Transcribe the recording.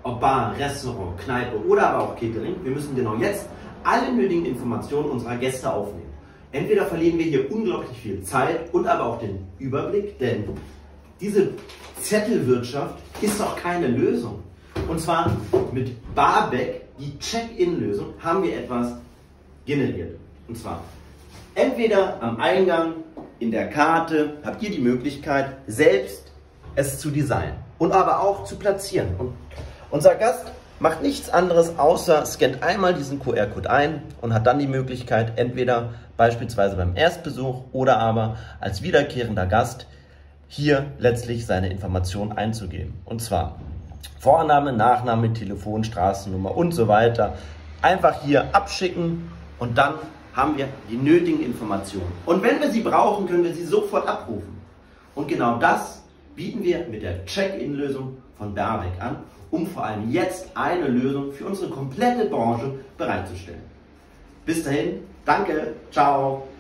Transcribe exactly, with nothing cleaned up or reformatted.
ob Bar, Restaurant, Kneipe oder aber auch Catering, wir müssen genau jetzt alle nötigen Informationen unserer Gäste aufnehmen. Entweder verlieren wir hier unglaublich viel Zeit und aber auch den Überblick, denn diese Zettelwirtschaft ist auch keine Lösung. Und zwar mit Barback, die Check-in-Lösung, haben wir etwas generiert. Und zwar entweder am Eingang, in der Karte, habt ihr die Möglichkeit, selbst es zu designen und aber auch zu platzieren. Und unser Gast macht nichts anderes, außer scannt einmal diesen Q R-Code ein und hat dann die Möglichkeit, entweder beispielsweise beim Erstbesuch oder aber als wiederkehrender Gast hier letztlich seine Informationen einzugeben. Und zwar Vorname, Nachname, Telefon, Straßennummer und so weiter. Einfach hier abschicken und dann haben wir die nötigen Informationen. Und wenn wir sie brauchen, können wir sie sofort abrufen. Und genau das bieten wir mit der Check-in-Lösung von Barback an, um vor allem jetzt eine Lösung für unsere komplette Branche bereitzustellen. Bis dahin, danke, ciao.